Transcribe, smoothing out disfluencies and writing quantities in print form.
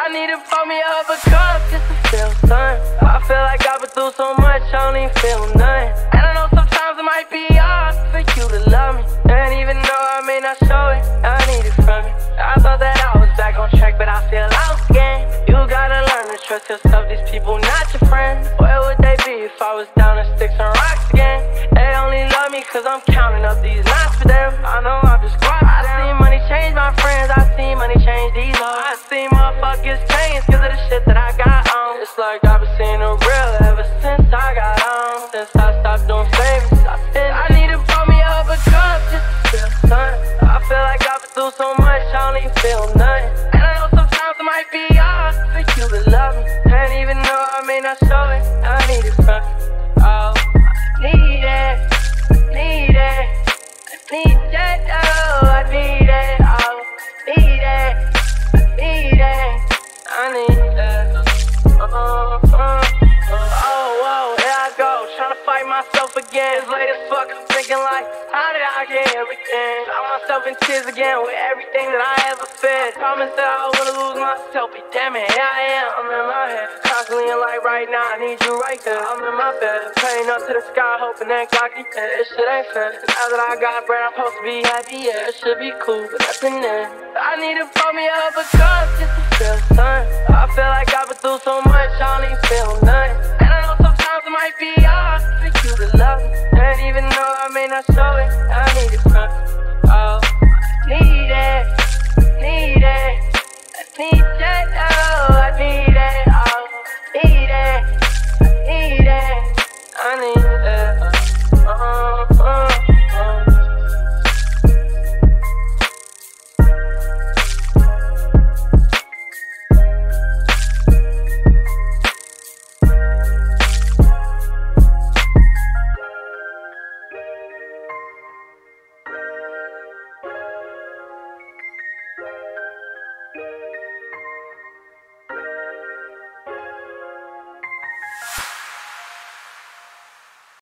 I need to pour me up a cup just to feel something. I feel like I've been through so much, I don't even feel nothing. And I know sometimes it might be hard for you to love me. And even though I may not show it, I need it from you. I thought that I was back on track, but I feel lost again. You gotta learn to trust yourself, these people not your friends. Where would they be if I was down in sticks and rocks again? They only love me cause I'm counting up these knots for them. I know I'm just quiet. I seen money change my friends, I seen money change these hoes. I seen motherfuckers change cause of the shit that I got on. It's like I've been seeing the real ever since I got on. Since I stopped doing favors, I need to pour me up a cup just to feel something. I feel like I've been through so much, I don't even feel nothing. And I know sometimes it might be hard for you to love me. And even though I may not show it, I need it from you. Oh, I need it, need it, I need it, oh, I need it, oh, need it, need it, I need it. Oh, whoa, here I go, tryna fight myself again. It's late as fuck, I'm thinking like, how did I get everything? Found myself in tears again with everything that I ever fed. Promised that I wouldn't lose myself, but damn it, here I am, I'm in my head. Constantly in like right now, I need you right there. I'm in my bed, praying up to the sky, hoping that God can hear. This shit ain't fair, now that I got bread, I'm supposed to be happy, yeah. It should be cool, but nothing there. I need to pour me up a cup just to feel something. I feel like I've been through so much, I don't even feel nothing. And I know sometimes it might be hard for you to love me. And even though I may not show it, I need it from you. Oh, need it, need it, I need it, oh, I need it.